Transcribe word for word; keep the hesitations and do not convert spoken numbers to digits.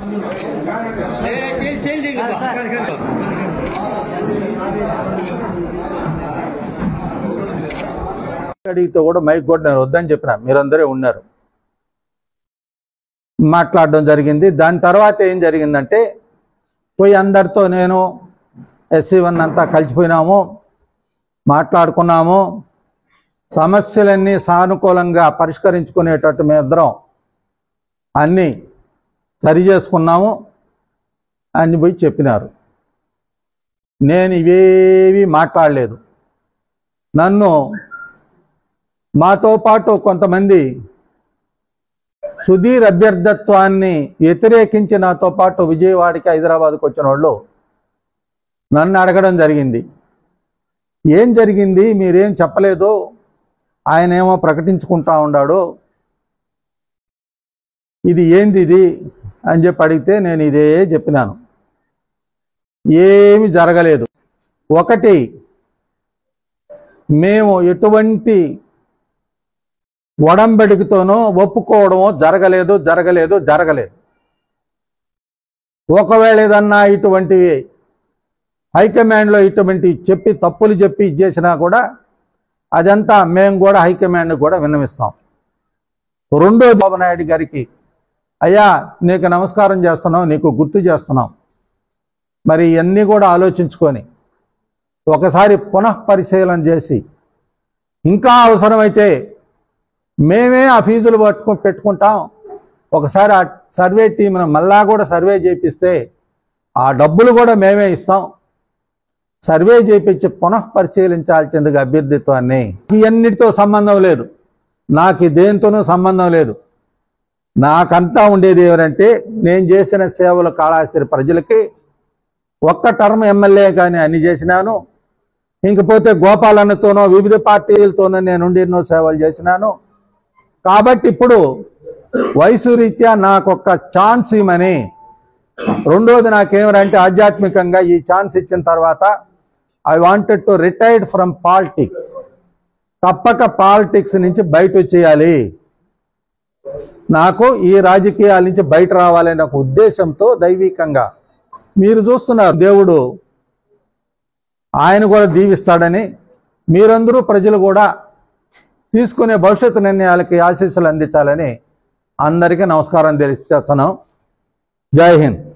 అడిగితే కూడా మైక్ కూడా నేను వద్దని చెప్పిన, మీరందరే ఉన్నారు, మాట్లాడడం జరిగింది. దాని తర్వాత ఏం జరిగిందంటే పోయి అందరితో నేను ఎస్సీ వన్ అంతా కలిసిపోయినాము, మాట్లాడుకున్నాము, సమస్యలన్నీ సానుకూలంగా పరిష్కరించుకునేటట్టు మేమిద్దరం అన్నీ సరి చేసుకున్నాము అని పోయి చెప్పినారు. నేను ఇవేవి మాట్లాడలేదు. నన్ను మాతో పాటు కొంతమంది సుధీర్ అభ్యర్థత్వాన్ని వ్యతిరేకించి నాతో పాటు విజయవాడకి హైదరాబాద్కి వచ్చిన వాళ్ళు నన్ను అడగడం జరిగింది. ఏం జరిగింది, మీరేం చెప్పలేదు, ఆయన ఏమో ప్రకటించుకుంటా ఉన్నాడు, ఇది ఏంది ఇది అని చెప్పి అడిగితే నేను ఇదే చెప్పినాను. ఏమి జరగలేదు. ఒకటి, మేము ఎటువంటి ఒడంబడికతోనో ఒప్పుకోవడమో జరగలేదు జరగలేదు జరగలేదు ఒకవేళ ఏదన్నా ఇటువంటివి హైకమాండ్లో ఇటువంటి చెప్పి తప్పులు చెప్పి ఇచ్చేసినా కూడా అదంతా మేము కూడా హైకమాండ్ కూడా విన్నవిస్తాం. రెండో, చంద్రబాబు నాయుడు గారికి, అయ్యా నీకు నమస్కారం చేస్తున్నాం, నీకు గుర్తు చేస్తున్నాం, మరి ఇవన్నీ కూడా ఆలోచించుకొని ఒకసారి పునః పరిశీలన చేసి ఇంకా అవసరమైతే మేమే ఆ ఫీజులు పట్టుకు పెట్టుకుంటాం, ఒకసారి ఆ సర్వే టీంను మళ్ళా కూడా సర్వే చేపిస్తే ఆ డబ్బులు కూడా మేమే ఇస్తాం, సర్వే చేయించి పునః పరిశీలించాల్సిందిగా అభ్యర్థిత్వాన్ని. ఇవన్నిటితో సంబంధం లేదు, నాకు దేంతోనూ సంబంధం లేదు. నాకంతా ఉండేది ఎవరంటే నేను చేసిన సేవలు కాళహస్తి ప్రజలకి. ఒక్క టర్మ్ ఎమ్మెల్యే కానీ అన్ని చేసినాను, ఇంకపోతే గోపాలన్నతోనో వివిధ పార్టీలతోనో నేను ఎన్నో సేవలు చేసినాను. కాబట్టి ఇప్పుడు వయసు రీత్యా నాకు ఒక ఛాన్స్ ఇవ్వమని. రెండోది, నాకేమంటే ఆధ్యాత్మికంగా ఈ ఛాన్స్ ఇచ్చిన తర్వాత I wanted to retired from politics, తప్పక పాలిటిక్స్ నుంచి బయట వచ్చేయాలి, నాకు ఈ రాజకీయాల నుంచి బయట రావాలనే ఒక ఉద్దేశంతో దైవికంగా మీరు చూస్తున్నారు, దేవుడు ఆయన కూడా దీవిస్తాడని, మీరందరూ ప్రజలు కూడా తీసుకునే భవిష్యత్తు నిర్ణయాలకి ఆశీస్సులు అందించాలని అందరికీ నమస్కారం తెలియజేస్తున్నాం. జై హింద్.